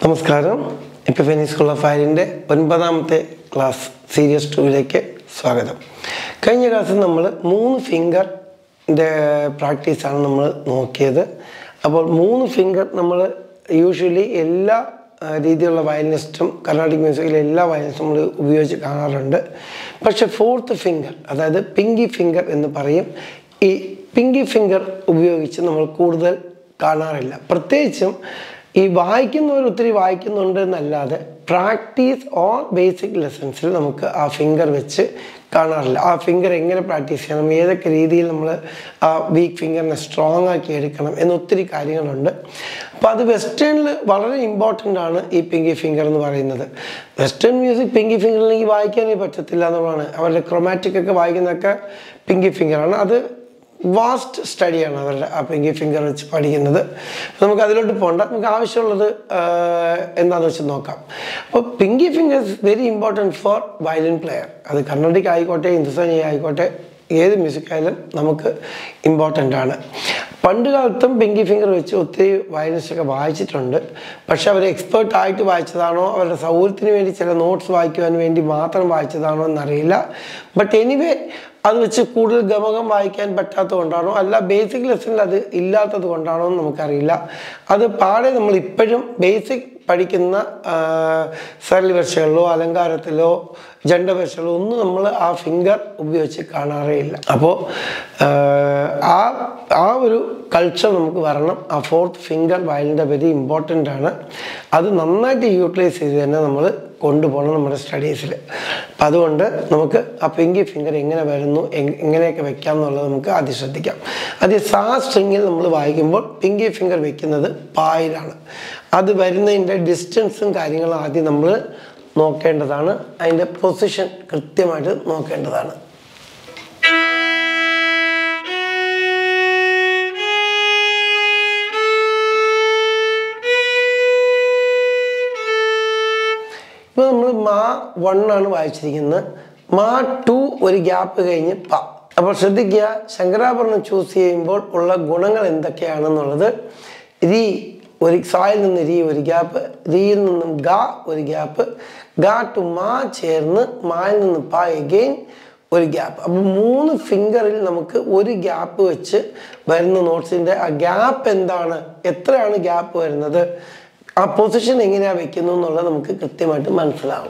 നമസ്കാരം. Epiphany school of ഫയറിൻ്റെ 9ാമത്തെ ക്ലാസ് സീരീസ് 2ലേക്ക് സ്വാഗതം. കഴിഞ്ഞ ക്ലാസ്സിൽ നമ്മൾ 3 ഫിംഗറിൻ്റെ പ്രാക്ടീസാണ് നമ്മൾ നോക്കിയത്. അപ്പോൾ 3 ഫിംഗർ നമ്മൾ യൂഷ്വലി എല്ലാ രീതിയിലുള്ള വയലിനിസ്റ്റും കർണാട്ടിക് മ്യൂസിക്കിലെ എല്ലാ വയലിനിസ്റ്റും നമ്മൾ ഉപയോഗിച്ച് കാണാറുണ്ട്. പക്ഷേ 4th ഫിംഗർ, അതായത് പിങ്കി ഫിംഗർ എന്ന് പറയും, ഈ പിങ്കി ഫിംഗർ ഉപയോഗിച്ച് നമ്മൾ കൂടുതൽ കാണാറില്ല. പ്രത്യേകിച്ചും ഈ വായിക്കുന്നവർ ഒത്തിരി വായിക്കുന്നുണ്ട് എന്നല്ലാതെ പ്രാക്ടീസ് ഓർ ബേസിക് ലെസൺസിൽ നമുക്ക് ആ ഫിംഗർ വെച്ച് കാണാറില്ല. ആ ഫിംഗർ എങ്ങനെ പ്രാക്ടീസ് ചെയ്യണം, ഏതൊക്കെ രീതിയിൽ നമ്മൾ ആ വീക്ക് ഫിംഗറിനെ സ്ട്രോങ് ആക്കി എടുക്കണം എന്നൊത്തിരി കാര്യങ്ങളുണ്ട്. അപ്പോൾ അത് വെസ്റ്റേണിൽ വളരെ ഇമ്പോർട്ടൻ്റ് ആണ് ഈ പിങ്കി ഫിംഗർ എന്ന് പറയുന്നത്. വെസ്റ്റേൺ മ്യൂസിക് പിങ്കി ഫിംഗറിലേക്ക് വായിക്കാനേ പറ്റത്തില്ല എന്നുള്ളതാണ്. അവരുടെ ക്രൊമാറ്റിക് ഒക്കെ വായിക്കുന്നതൊക്കെ പിങ്കി ഫിംഗറാണ്. അത് വാസ്റ്റ് സ്റ്റഡിയാണ് അവരുടെ ആ പിങ്കി ഫിംഗർ വെച്ച് പഠിക്കുന്നത്. നമുക്ക് അതിലോട്ട് പോകണ്ട, നമുക്ക് ആവശ്യമുള്ളത് എന്താണെന്ന് വെച്ച് നോക്കാം. അപ്പോൾ pinky finger is very important for violin player. അത് കർണാട്ടിക് ആയിക്കോട്ടെ, ഹിന്ദുസ്ഥാനി ആയിക്കോട്ടെ, ഏത് മ്യൂസിക് ആയാലും നമുക്ക് ഇമ്പോർട്ടൻ്റ് ആണ്. പണ്ട് കാലത്തും പിങ്കി ഫിംഗർ വെച്ച് ഒത്തിരി വയലിനിസ്റ്റൊക്കെ വായിച്ചിട്ടുണ്ട്. പക്ഷെ അവർ എക്സ്പേർട്ടായിട്ട് വായിച്ചതാണോ, അവരുടെ സൗകര്യത്തിന് വേണ്ടി ചില നോട്ട്സ് വായിക്കുവാൻ വേണ്ടി മാത്രം വായിച്ചതാണോ എന്നറിയില്ല. ബട്ട് എനിവേ അത് വെച്ച് കൂടുതൽ ഗമകം വായിക്കാൻ പറ്റാത്തത് കൊണ്ടാണോ അല്ല ബേസിക് ലെസണിൽ അത് ഇല്ലാത്തത് കൊണ്ടാണോ എന്ന് നമുക്കറിയില്ല. അത് പാടെ നമ്മൾ ഇപ്പോഴും ബേസിക് പഠിക്കുന്ന സരളിവർഷകളിലോ അലങ്കാരത്തിലോ ജണ്ടവർഷകളിലോ ഒന്നും നമ്മൾ ആ ഫിംഗർ ഉപയോഗിച്ച് കാണാറേ ഇല്ല. അപ്പോൾ ആ ഒരു കൾച്ചർ നമുക്ക് വരണം. ആ 4th ഫിംഗർ വയലിൻ്റെ വെരി ഇമ്പോർട്ടൻ്റ് ആണ്. അത് നന്നായിട്ട് യൂട്ടിലൈസ് ചെയ്ത് തന്നെ നമ്മൾ കൊണ്ടുപോകണം നമ്മുടെ സ്റ്റഡീസിൽ. അപ്പം അതുകൊണ്ട് നമുക്ക് ആ പിങ്കി ഫിംഗർ എങ്ങനെ വരുന്നു, എങ്ങനെയൊക്കെ വെക്കാം എന്നുള്ളത് നമുക്ക് ആദ്യം ശ്രദ്ധിക്കാം. ആദ്യം സാ സ്ട്രിങ്ങിൽ നമ്മൾ വായിക്കുമ്പോൾ പിങ്കി ഫിംഗർ വെക്കുന്നത് പായിലാണ്. അത് വരുന്നതിൻ്റെ ഡിസ്റ്റൻസും കാര്യങ്ങളും ആദ്യം നമ്മൾ നോക്കേണ്ടതാണ്. അതിൻ്റെ പൊസിഷൻ കൃത്യമായിട്ട് നോക്കേണ്ടതാണ്. ഇപ്പോൾ നമ്മൾ മാ 1 ആണ് വായിച്ചിരിക്കുന്നത്. മാ 2 ഒരു ഗ്യാപ്പ് കഴിഞ്ഞ് പ. അപ്പോൾ ശ്രദ്ധിക്കുക, ശങ്കരാഭരണം ചൂസ് ചെയ്യുമ്പോൾ ഉള്ള ഗുണങ്ങൾ എന്തൊക്കെയാണെന്നുള്ളത്. രീ ഒരു സായിൽ നിന്ന് രീ ഒരു ഗ്യാപ്പ്, രീയിൽ നിന്നും ഗ ഒരു ഗ്യാപ്പ്, ഗ ടു മാ ചേർന്ന് മായിൽ നിന്ന് പ എഗെയിൻ ഒരു ഗ്യാപ്പ്. അപ്പോൾ 3 ഫിംഗറിൽ നമുക്ക് ഒരു ഗ്യാപ്പ് വെച്ച് വരുന്ന നോട്ട്സിൻ്റെ ആ ഗ്യാപ്പ് എന്താണ്, എത്രയാണ് ഗ്യാപ്പ് വരുന്നത്, ആ പൊസിഷൻ എങ്ങനെയാണ് വെക്കുന്നു എന്നുള്ളത് നമുക്ക് കൃത്യമായിട്ട് മനസ്സിലാവും.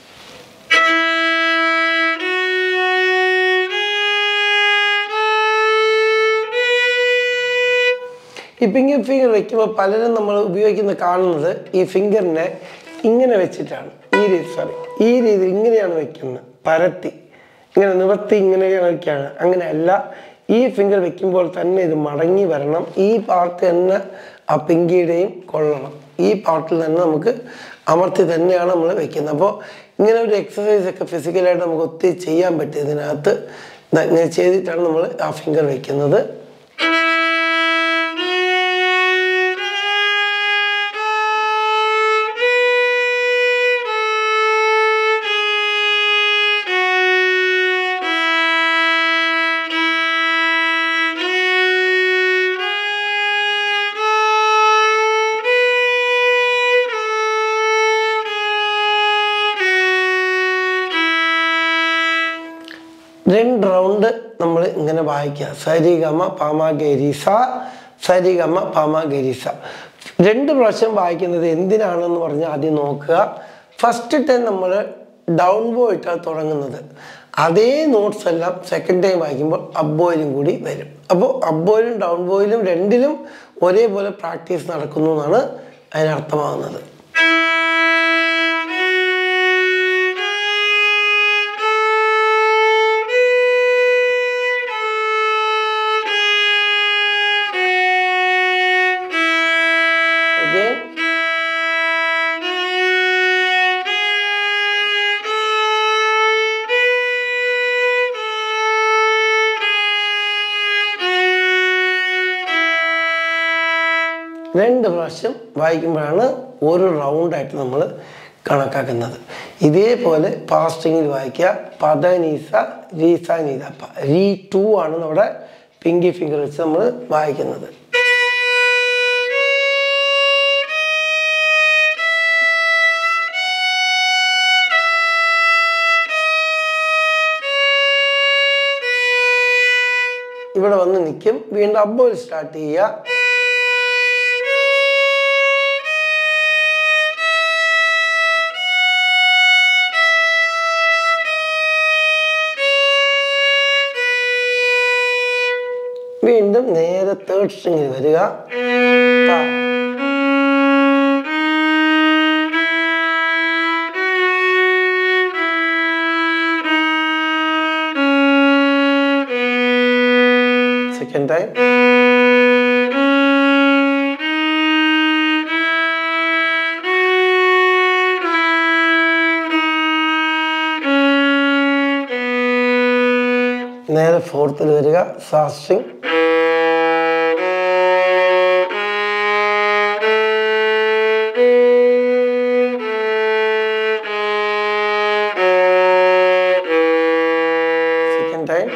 ഈ പിങ്കി ഫിംഗർ വെക്കുമ്പോൾ പലരും നമ്മൾ കാണുന്നത് ഈ ഫിംഗറിനെ ഇങ്ങനെ വെച്ചിട്ടാണ്. ഈ രീതി ഇങ്ങനെയാണ് വെക്കുന്നത്, പരത്തി ഇങ്ങനെ നിവർത്തി ഇങ്ങനെയാണ് വയ്ക്കുകയാണ്. അങ്ങനെയല്ല, ഈ ഫിംഗർ വെക്കുമ്പോൾ തന്നെ ഇത് മടങ്ങി വരണം. ഈ പാർട്ട് തന്നെ ആ പിങ്കിയുടെയും കൊള്ളണം. ഈ പാർട്ടിൽ തന്നെ നമുക്ക് അമർത്തി തന്നെയാണ് നമ്മൾ വെക്കുന്നത്. അപ്പോൾ ഇങ്ങനെ ഒരു എക്സസൈസൊക്കെ ഫിസിക്കലായിട്ട് നമുക്ക് ഒത്തിരി ചെയ്യാൻ പറ്റും. ഇതിനകത്ത് ഇങ്ങനെ ചെയ്തിട്ടാണ് നമ്മൾ ആ ഫിംഗർ വെക്കുന്നത്. രണ്ട് റൗണ്ട് നമ്മൾ ഇങ്ങനെ വായിക്കുക. സരിഗമ പാമ ഗരിസ, സരിഗമ പാമ ഗരിസ. 2 പ്രാവശ്യം വായിക്കുന്നത് എന്തിനാണെന്ന് പറഞ്ഞാൽ ആദ്യം നോക്കുക. ഫസ്റ്റ് ടൈം നമ്മൾ ഡൗൺ ബോ ഇട്ടാണ് തുടങ്ങുന്നത്. അതേ നോട്ട്സ് എല്ലാം സെക്കൻഡ് ടൈം വായിക്കുമ്പോൾ അബ്ബോയിലും കൂടി വരും. അപ്പോൾ അബ്ബോയിലും ഡൗൺ ബോയിലും രണ്ടിലും ഒരേപോലെ പ്രാക്ടീസ് നടക്കുന്നു എന്നാണ് അതിനർത്ഥമാകുന്നത്. രണ്ട് പ്രാവശ്യം വായിക്കുമ്പോഴാണ് ഒരു റൗണ്ടായിട്ട് നമ്മൾ കണക്കാക്കുന്നത്. ഇതേപോലെ ഫാസ്റ്റിങ്ങിൽ വായിക്കുക. പദനീസ രീസ നീതപ്പ, രീ 2 ആണ് നമ്മുടെ പിങ്കി ഫിംഗർ വെച്ച് നമ്മൾ വായിക്കുന്നത്. ഇവിടെ വന്ന് നിൽക്കും. വീണ്ടും അബോയിൽ സ്റ്റാർട്ട് ചെയ്യുക. വീണ്ടും നേരെ തേർഡ് സ്ട്രിങ്ങിൽ വരിക. Second time. നേരെ ഫോർത്തിൽ വരിക. സാ സ്ട്രിങ്. Second time.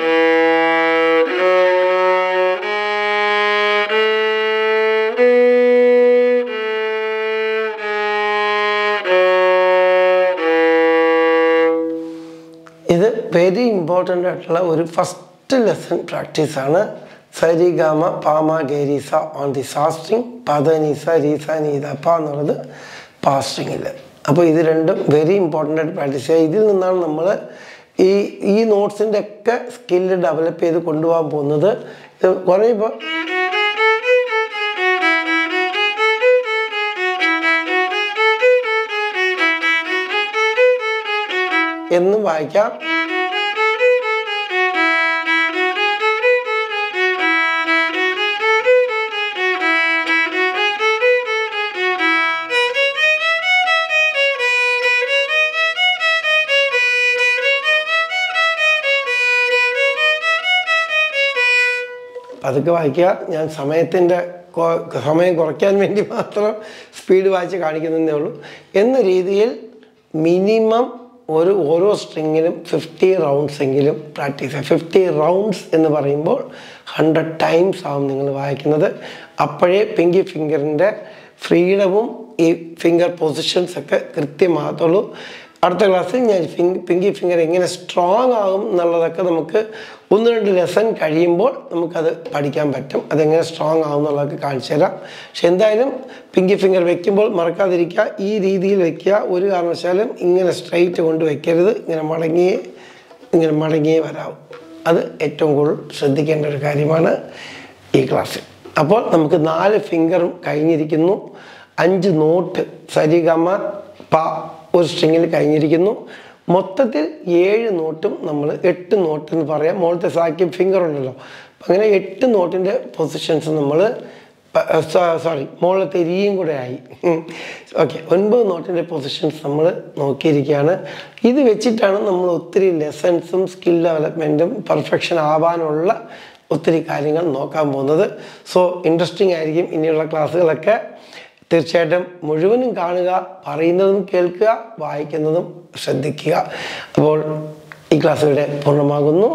ഇത് വെരി ഇമ്പോർട്ടൻ്റ് ആയിട്ടുള്ള ഒരു ഫസ്റ്റ് ലെസൺ പ്രാക്ടീസാണ്. സരി ഗാമ പാമ ഗേരീസ ഓൺ ദി സാ സ്ട്രിങ്, പദനീസ രീസ നീത പ എന്നുള്ളത് പാ സ്ട്രിങ്ങിൽ. അപ്പോൾ ഇത് രണ്ടും വെരി ഇമ്പോർട്ടൻ്റ് ആയിട്ട് പ്രാക്ടീസ് ചെയ്യുക. ഇതിൽ നിന്നാണ് നമ്മൾ ഈ നോട്ട്സിൻ്റെ ഒക്കെ സ്കില്ല് ഡെവലപ്പ് ചെയ്ത് കൊണ്ടുപോകാൻ പോകുന്നത്. ഇത് കുറേ ഇപ്പോൾ എന്നും വായിക്കാം. പതുക്കെ വായിക്കുക. ഞാൻ സമയം കുറയ്ക്കാൻ വേണ്ടി മാത്രം സ്പീഡ് വായിച്ച് കാണിക്കുന്നതേ ഉള്ളൂ. എന്ന രീതിയിൽ മിനിമം ഓരോ സ്ട്രിങ്ങിലും 50 റൗണ്ട്സ് എങ്കിലും പ്രാക്ടീസ് ചെയ്യുക. 50 റൗണ്ട്സ് എന്ന് പറയുമ്പോൾ 100 ടൈംസ് ആവും നിങ്ങൾ വായിക്കുന്നത്. അപ്പോഴേ പിങ്കി ഫിംഗറിൻ്റെ ഫ്രീഡവും ഈ ഫിംഗർ പൊസിഷൻസ് ഒക്കെ കൃത്യമാകത്തുള്ളൂ. അടുത്ത ക്ലാസ്സിൽ ഞാൻ പിങ്കി ഫിംഗർ എങ്ങനെ സ്ട്രോങ് ആകും എന്നുള്ളതൊക്കെ നമുക്ക് 1-2 ലെസൺ കഴിയുമ്പോൾ നമുക്കത് പഠിക്കാൻ പറ്റും. അതെങ്ങനെ സ്ട്രോങ് ആകും എന്നുള്ളതൊക്കെ കാണിച്ചു തരാം. പക്ഷെ എന്തായാലും പിങ്കി ഫിംഗർ വെക്കുമ്പോൾ മറക്കാതിരിക്കുക. ഈ രീതിയിൽ വെക്കുക. ഒരു കാരണവശാലും ഇങ്ങനെ സ്ട്രൈറ്റ് കൊണ്ട് വെക്കരുത്. ഇങ്ങനെ മടങ്ങിയേ വരാവും. അത് ഏറ്റവും കൂടുതൽ ശ്രദ്ധിക്കേണ്ട ഒരു കാര്യമാണ് ഈ ക്ലാസ്സിൽ. അപ്പോൾ നമുക്ക് 4 ഫിംഗറും കഴിഞ്ഞിരിക്കുന്നു. 5 നോട്ട് സരി ഗമ പ ഒരു സ്ട്രിങ്ങിൽ കഴിഞ്ഞിരിക്കുന്നു. മൊത്തത്തിൽ 7 നോട്ടും നമ്മൾ 8 നോട്ട് എന്ന് പറയാം. മുകളിലത്തെ സാക്കി ഫിംഗർ ഉണ്ടല്ലോ. അങ്ങനെ 8 നോട്ടിൻ്റെ പൊസിഷൻസ് നമ്മൾ മുകളിലത്തെ രീയും കൂടെ ആയി. ഓക്കെ, 9 നോട്ടിൻ്റെ പൊസിഷൻസ് നമ്മൾ നോക്കിയിരിക്കുകയാണ്. ഇത് വെച്ചിട്ടാണ് നമ്മൾ ഒത്തിരി ലെസൺസും സ്കിൽ ഡെവലപ്മെൻറ്റും പെർഫെക്ഷൻ ആവാനുള്ള ഒത്തിരി കാര്യങ്ങൾ നോക്കാൻ പോകുന്നത്. സോ ഇൻട്രസ്റ്റിംഗ് ആയിരിക്കും ഇനിയുള്ള ക്ലാസ്സുകളൊക്കെ. തീർച്ചയായിട്ടും മുഴുവനും കാണുക, പറയുന്നതും കേൾക്കുക, വായിക്കുന്നതും ശ്രദ്ധിക്കുക. അപ്പോൾ ഈ ക്ലാസ് ഇവിടെ പൂർണ്ണമാകുന്നു.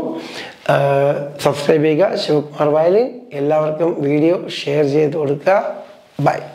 സബ്സ്ക്രൈബ് ചെയ്യുക. ശിവകുമാർ വയലിൻ. എല്ലാവർക്കും വീഡിയോ ഷെയർ ചെയ്ത് കൊടുക്കുക. ബൈ.